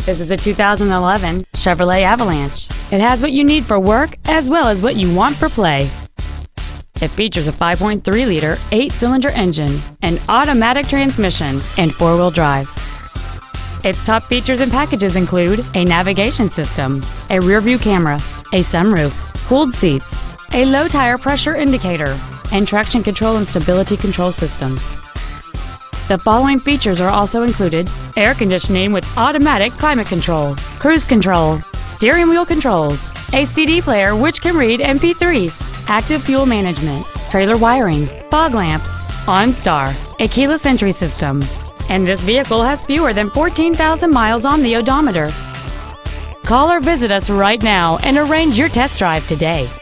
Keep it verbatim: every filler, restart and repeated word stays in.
This is a two thousand eleven Chevrolet Avalanche. It has what you need for work as well as what you want for play. It features a five point three liter eight-cylinder engine, an automatic transmission, and four-wheel drive. Its top features and packages include a navigation system, a rear-view camera, a sunroof, cooled seats, a low tire pressure indicator, and traction control and stability control systems. The following features are also included: air conditioning with automatic climate control, cruise control, steering wheel controls, a C D player which can read M P threes, active fuel management, trailer wiring, fog lamps, OnStar, a keyless entry system, and this vehicle has fewer than fourteen thousand miles on the odometer. Call or visit us right now and arrange your test drive today.